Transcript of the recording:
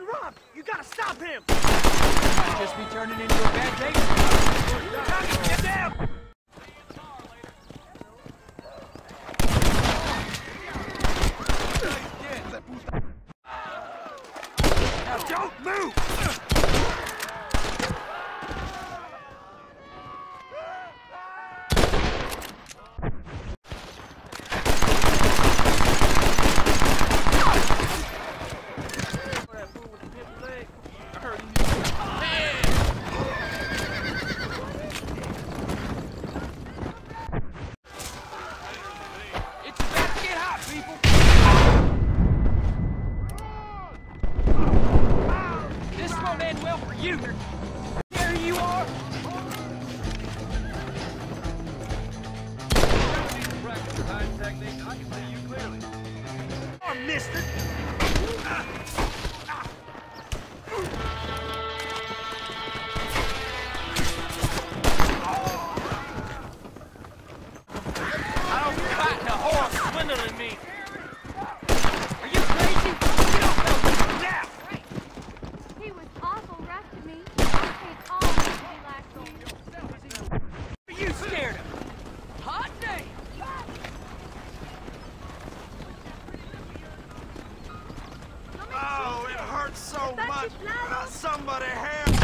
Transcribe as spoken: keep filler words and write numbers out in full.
robbed! You gotta stop him! Just be turning into a bad day. Tommy, get down! Now don't move! You! There you are! Practice your hiding technique. I can see you clearly. Oh, mister! I don't fight a horse swindling me. Are you crazy? Get off that now! He was awful rough to me. I paid all to be like him. Are you scared of him? Hot damn! Oh, it hurts so much! Uh, somebody help!